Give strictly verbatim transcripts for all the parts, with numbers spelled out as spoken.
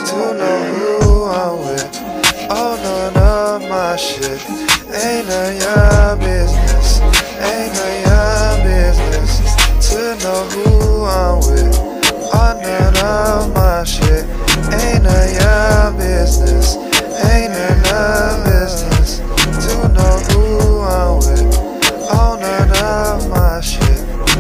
to know who I'm with. Oh, none of my shit ain't none of your business. Ain't none of your business to know who I'm with. Oh, none of my shit ain't none of your business. Ain't none of business to know who I'm with. Oh, none of my shit.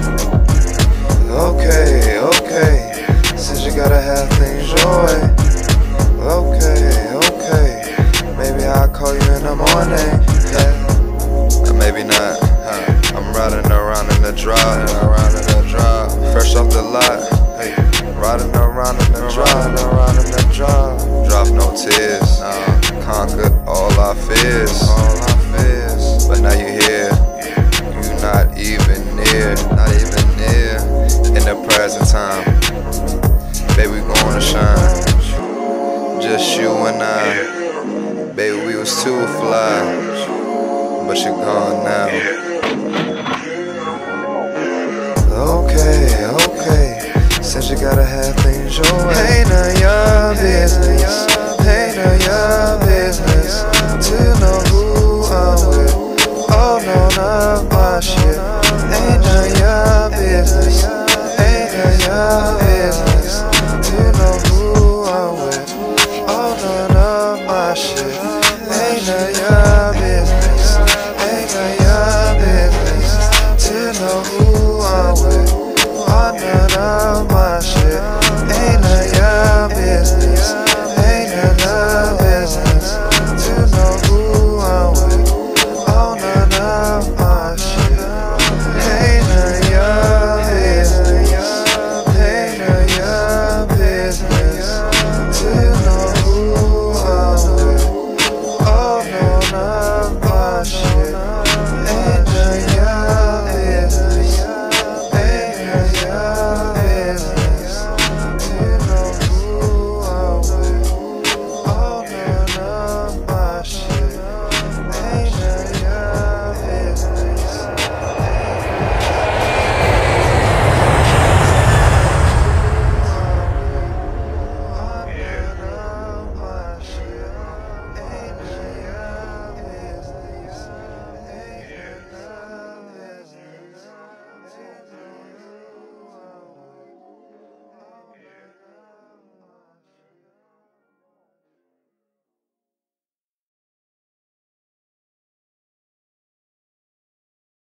Okay, okay, since you gotta have things your way. Okay, okay, maybe I'll call you in the morning. Yeah, or maybe not. Huh. I'm riding around in the drive, around in the drive, fresh off the lot. Hey, riding around in the drive, around in the drive. Drop no tears, nah. Conquered all our fears, all our fears. But now you here, you not even near, not even near. In the present time, baby, we gonna shine. Just you and I, baby, we was too fly, but you're gone now. Okay, okay, since you gotta have things your way. Ain't none of your business.